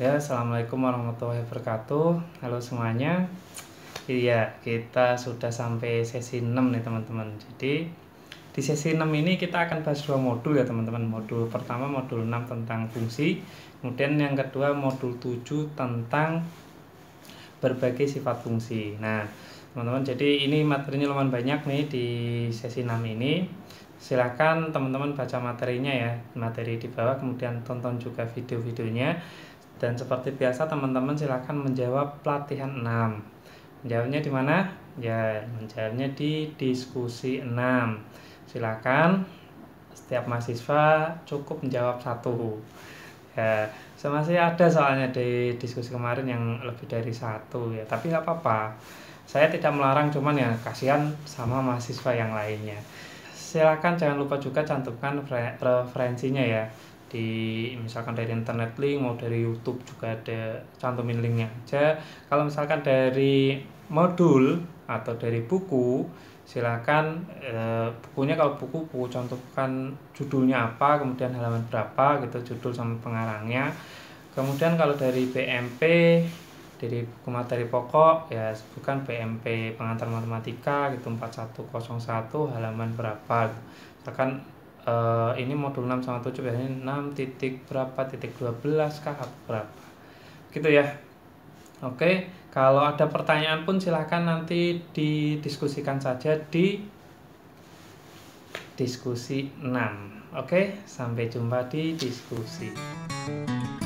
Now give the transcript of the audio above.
Ya, assalamualaikum warahmatullahi wabarakatuh. Halo semuanya. Iya, kita sudah sampai sesi 6 nih teman-teman. Jadi di sesi 6 ini kita akan bahas dua modul ya teman-teman. Modul pertama modul 6 tentang fungsi, kemudian yang kedua modul 7 tentang berbagai sifat fungsi. Nah, teman-teman, jadi ini materinya lumayan banyak nih di sesi 6 ini. Silakan teman-teman baca materinya ya, materi di bawah, kemudian tonton juga video-videonya. Dan seperti biasa teman-teman silakan menjawab pelatihan 6. Menjawabnya di mana? Ya, menjawabnya di diskusi 6. Silakan setiap mahasiswa cukup menjawab satu. Ya, masih ada soalnya di diskusi kemarin yang lebih dari satu ya, tapi nggak apa-apa. Saya tidak melarang, cuman ya kasihan sama mahasiswa yang lainnya. Silakan jangan lupa juga cantumkan referensinya ya, di misalkan dari internet link, mau dari YouTube juga ada, cantumin linknya aja. Kalau misalkan dari modul atau dari buku, silakan bukunya, kalau buku cantumkan judulnya apa, kemudian halaman berapa gitu, judul sama pengarangnya. Kemudian kalau dari BMP, dari buku materi pokok ya sebutkan BMP pengantar matematika gitu 4101 halaman berapa. Misalkan ini modul 6 sama 7 biasanya 6 titik berapa, titik 12 kah atau berapa gitu ya. Oke, kalau ada pertanyaan pun silahkan nanti didiskusikan saja di diskusi 6. Oke, sampai jumpa di diskusi.